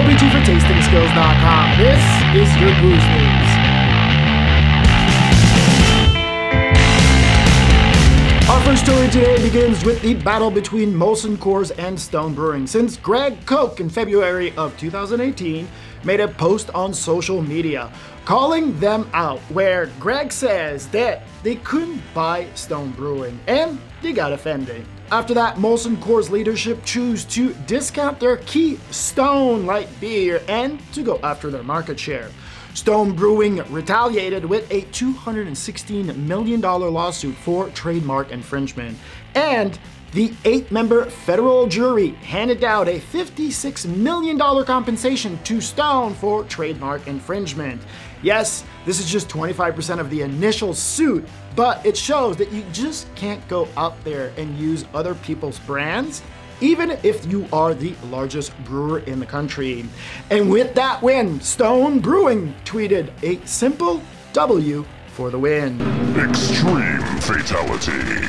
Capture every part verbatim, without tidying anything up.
Richie for Tasting Skills dot com. This is your booze news. Our first story today begins with the battle between Molson Coors and Stone Brewing, since Greg Koch in February of two thousand eighteen made a post on social media calling them out, where Greg says that they couldn't buy Stone Brewing, and they got offended. After that, Molson Coors leadership chose to discount their key Stone Light beer and to go after their market share. Stone Brewing retaliated with a two hundred sixteen million dollars lawsuit for trademark infringement, and the eight-member federal jury handed out a fifty-six million dollars compensation to Stone for trademark infringement. Yes, this is just twenty-five percent of the initial suit, but it shows that you just can't go out there and use other people's brands, even if you are the largest brewer in the country. And with that win, Stone Brewing tweeted a simple W for the win. Extreme fatality.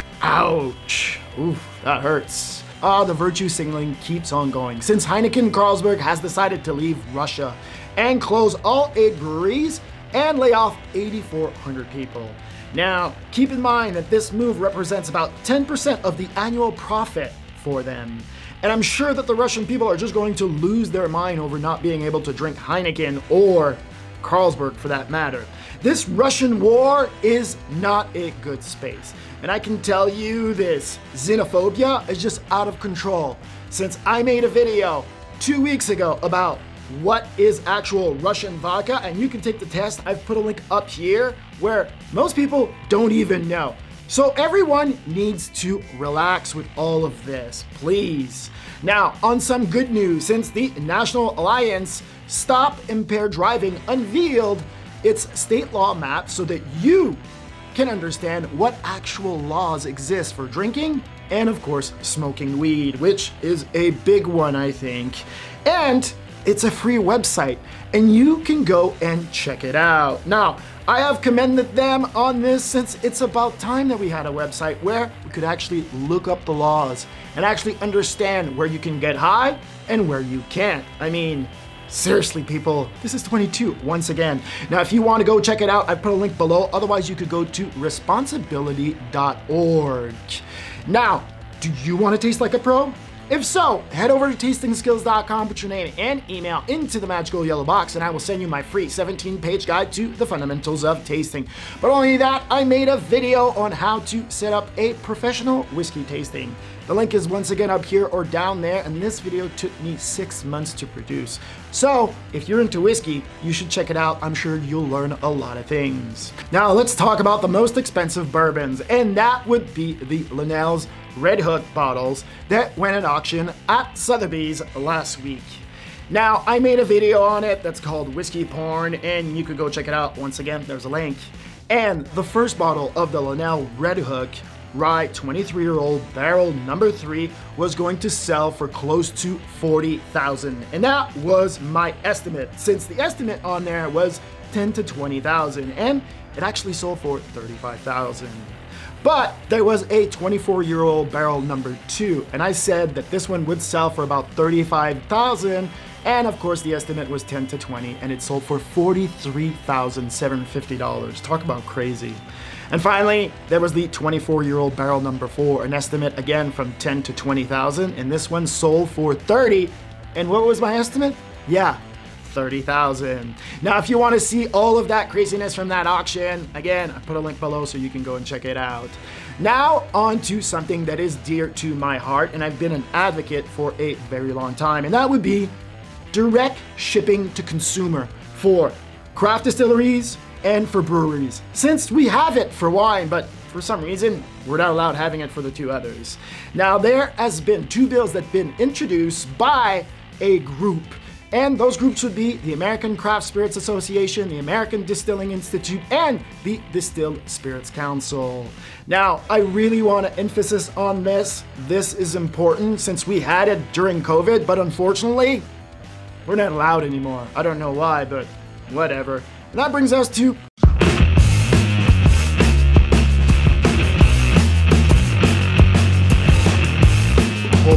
Ouch. Oof, that hurts. Ah, the virtue signaling keeps on going, since Heineken Carlsberg has decided to leave Russia and close all eight breweries and lay off eight thousand four hundred people. Now, keep in mind that this move represents about ten percent of the annual profit for them. And I'm sure that the Russian people are just going to lose their mind over not being able to drink Heineken or Carlsberg for that matter. This Russian war is not a good space. And I can tell you this, xenophobia is just out of control. Since I made a video two weeks ago about what is actual Russian vodka, and you can take the test, I've put a link up here where most people don't even know. So everyone needs to relax with all of this, please. Now, on some good news, since the National Alliance Stop Impaired Driving unveiled its state law map so that you can understand what actual laws exist for drinking and, of course, smoking weed, which is a big one, I think. And it's a free website, and you can go and check it out. Now, I have commended them on this since it's about time that we had a website where we could actually look up the laws and actually understand where you can get high and where you can't. I mean, seriously, people, this is twenty-two, once again. Now, if you want to go check it out, I put a link below. Otherwise, you could go to responsibility dot org. Now, do you want to taste like a pro? If so, head over to tasting skills dot com, put your name and email into the magical yellow box, and I will send you my free seventeen page guide to the fundamentals of tasting. But only that, I made a video on how to set up a professional whiskey tasting. The link is once again up here or down there, and this video took me six months to produce. So, if you're into whiskey, you should check it out. I'm sure you'll learn a lot of things. Now, let's talk about the most expensive bourbons, and that would be the Linnell's Red Hook bottles that went at auction at Sotheby's last week. Now, I made a video on it that's called Whiskey Porn, and you could go check it out. Once again, there's a link. And the first bottle of the Linnell Red Hook Rye twenty-three-year-old barrel number three was going to sell for close to forty thousand dollars. And that was my estimate, since the estimate on there was ten to twenty thousand dollars, and it actually sold for thirty-five thousand dollars. But there was a twenty-four-year-old barrel number two, and I said that this one would sell for about thirty-five thousand dollars, and of course the estimate was ten to twenty, and it sold for forty-three thousand seven hundred fifty dollars. Talk about crazy. And finally, there was the twenty-four-year-old barrel number four, an estimate again from ten to twenty thousand, and this one sold for thirty. And what was my estimate? Yeah, thirty thousand. Now, if you want to see all of that craziness from that auction, again, I put a link below so you can go and check it out. Now, on to something that is dear to my heart, and I've been an advocate for a very long time, and that would be direct shipping to consumer for craft distilleries and for breweries, since we have it for wine, but for some reason, we're not allowed having it for the two others. Now, there has been two bills that have been introduced by a group, and those groups would be the American Craft Spirits Association, the American Distilling Institute, and the Distilled Spirits Council. Now, I really want to emphasize on this. This is important since we had it during COVID, but unfortunately, we're not allowed anymore. I don't know why, but whatever. And that brings us to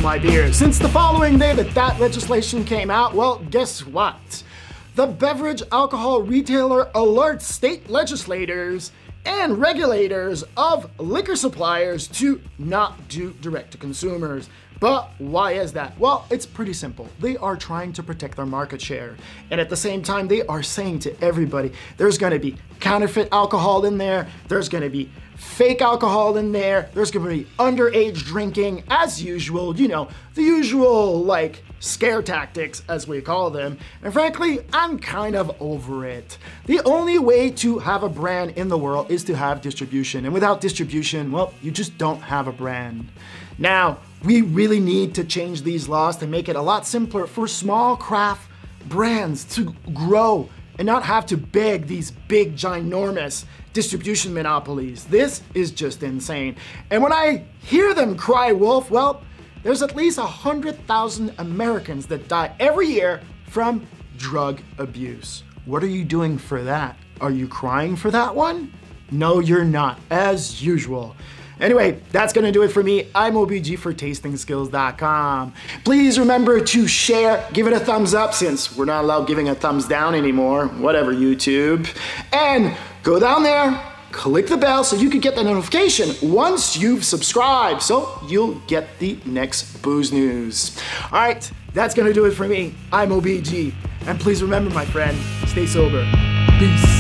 my beer. Since the following day that that legislation came out, well, guess what? The beverage alcohol retailer alerts state legislators and regulators of liquor suppliers to not do direct to consumers. But why is that? Well, it's pretty simple. They are trying to protect their market share. And at the same time, they are saying to everybody, there's gonna be counterfeit alcohol in there, there's gonna be fake alcohol in there, there's gonna be underage drinking, as usual, you know, the usual, like, scare tactics, as we call them. And frankly, I'm kind of over it. The only way to have a brand in the world is to have distribution. And without distribution, well, you just don't have a brand. Now, we really need to change these laws to make it a lot simpler for small craft brands to grow and not have to beg these big, ginormous distribution monopolies. This is just insane. And when I hear them cry wolf, well, there's at least one hundred thousand Americans that die every year from drug abuse. What are you doing for that? Are you crying for that one? No, you're not, as usual. Anyway, that's gonna do it for me. I'm O B G for tasting skills dot com. Please remember to share, give it a thumbs up since we're not allowed giving a thumbs down anymore. Whatever, YouTube. And go down there, click the bell so you can get the notification once you've subscribed so you'll get the next booze news. All right, that's gonna do it for me. I'm O B G. And please remember, my friend, stay sober. Peace.